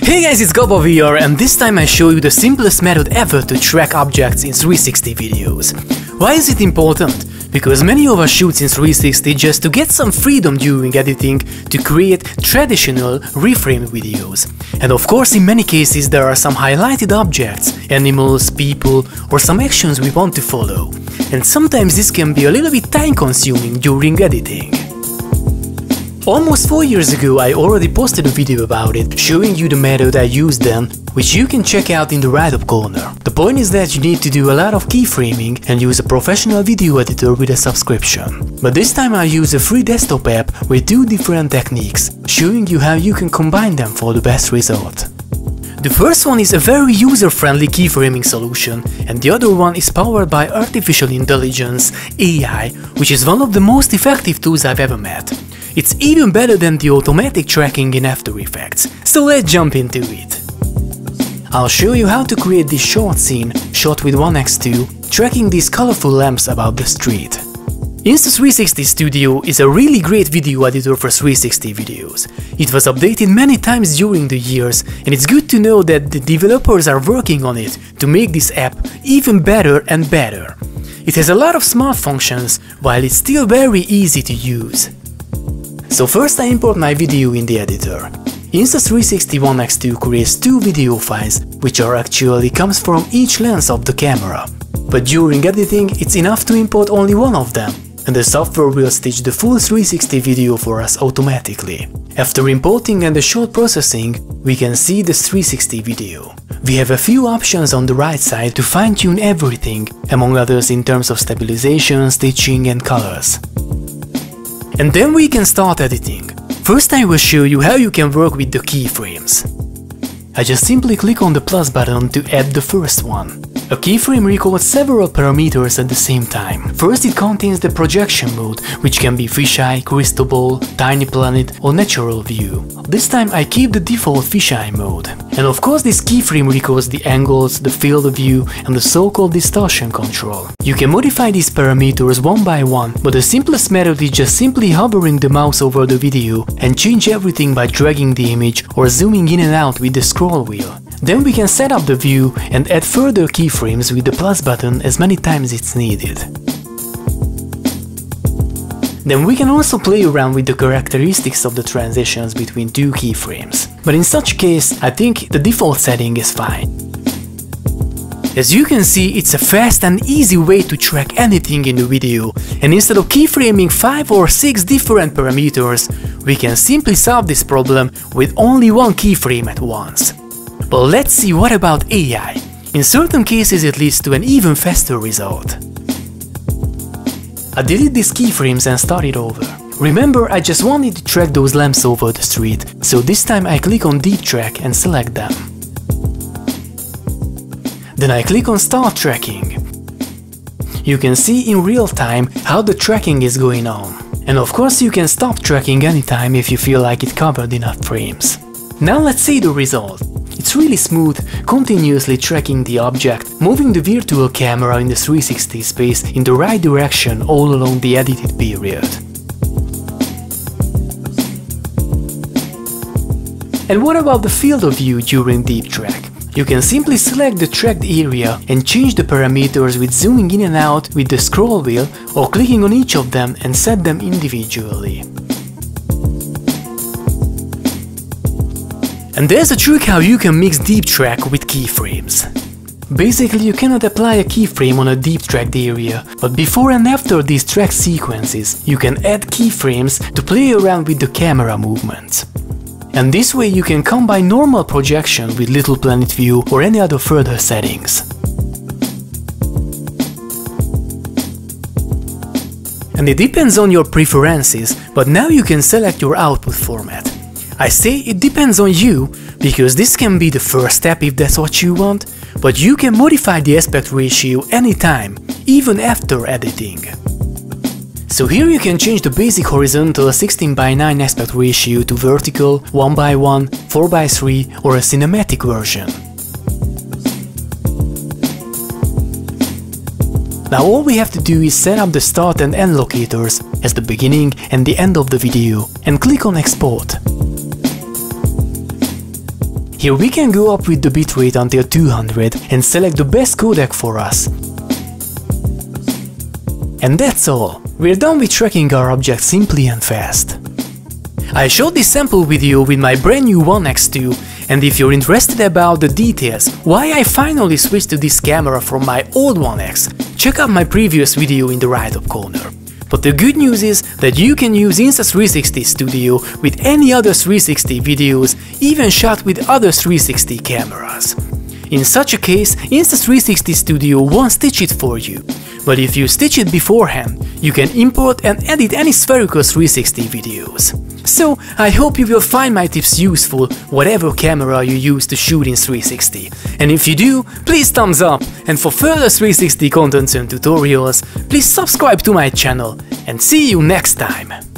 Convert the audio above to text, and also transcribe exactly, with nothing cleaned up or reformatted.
Hey guys, it's gabavr, and this time I show you the simplest method ever to track objects in three sixty videos. Why is it important? Because many of us shoot in three sixty just to get some freedom during editing to create traditional reframed videos. And of course, in many cases there are some highlighted objects, animals, people, or some actions we want to follow. And sometimes this can be a little bit time consuming during editing. Almost four years ago I already posted a video about it, showing you the method I used then, which you can check out in the right up corner. The point is that you need to do a lot of keyframing and use a professional video editor with a subscription. But this time I use a free desktop app with two different techniques, showing you how you can combine them for the best result. The first one is a very user-friendly keyframing solution, and the other one is powered by artificial intelligence, A I, which is one of the most effective tools I've ever met. It's even better than the automatic tracking in After Effects, so let's jump into it. I'll show you how to create this short scene, shot with one by two, tracking these colorful lamps about the street. Insta three sixty Studio is a really great video editor for three sixty videos. It was updated many times during the years, and it's good to know that the developers are working on it to make this app even better and better. It has a lot of smart functions, while it's still very easy to use. So first I import my video in the editor. Insta three sixty one by two creates two video files, which are actually comes from each lens of the camera. But during editing it's enough to import only one of them, and the software will stitch the full three sixty video for us automatically. After importing and the short processing, we can see the three sixty video. We have a few options on the right side to fine-tune everything, among others in terms of stabilization, stitching and colors. And then we can start editing. First I will show you how you can work with the keyframes. I just simply click on the plus button to add the first one. A keyframe records several parameters at the same time. First it contains the projection mode, which can be fisheye, crystal ball, tiny planet or natural view. This time I keep the default fisheye mode. And of course this keyframe records the angles, the field of view and the so-called distortion control. You can modify these parameters one by one, but the simplest method is just simply hovering the mouse over the video and change everything by dragging the image or zooming in and out with the scroll wheel. Then we can set up the view and add further keyframes with the plus button as many times it's needed. Then we can also play around with the characteristics of the transitions between two keyframes. But in such case, I think the default setting is fine. As you can see, it's a fast and easy way to track anything in the video, and instead of keyframing five or six different parameters, we can simply solve this problem with only one keyframe at once. But let's see what about A I. In certain cases it leads to an even faster result. I delete these keyframes and start it over. Remember, I just wanted to track those lamps over the street, so this time I click on Deep Track and select them. Then I click on Start Tracking. You can see in real time how the tracking is going on. And of course you can stop tracking anytime if you feel like it covered enough frames. Now let's see the result. It's really smooth, continuously tracking the object, moving the virtual camera in the three sixty space in the right direction all along the edited period. And what about the field of view during Deep Track? You can simply select the tracked area and change the parameters with zooming in and out with the scroll wheel or clicking on each of them and set them individually. And there's a trick how you can mix Deep Track with keyframes. Basically you cannot apply a keyframe on a deep tracked area, but before and after these track sequences you can add keyframes to play around with the camera movements. And this way you can combine normal projection with Little Planet view or any other further settings. And it depends on your preferences, but now you can select your output format. I say it depends on you, because this can be the first step if that's what you want, but you can modify the aspect ratio anytime, even after editing. So here you can change the basic horizontal sixteen by nine aspect ratio to vertical, one by one, four by three or a cinematic version. Now all we have to do is set up the start and end locators as the beginning and the end of the video and click on Export. Here we can go up with the bitrate until two hundred and select the best codec for us. And that's all. We're done with tracking our object simply and fast. I showed this sample video with my brand new One X two, and if you're interested about the details why I finally switched to this camera from my old One X, check out my previous video in the right up corner. But the good news is that you can use Insta three sixty Studio with any other three sixty videos, even shot with other three sixty cameras. In such a case, Insta three sixty Studio won't stitch it for you. But if you stitch it beforehand, you can import and edit any spherical three sixty videos. So, I hope you will find my tips useful whatever camera you use to shoot in three sixty. And if you do, please thumbs up, and for further three sixty content and tutorials, please subscribe to my channel, and see you next time!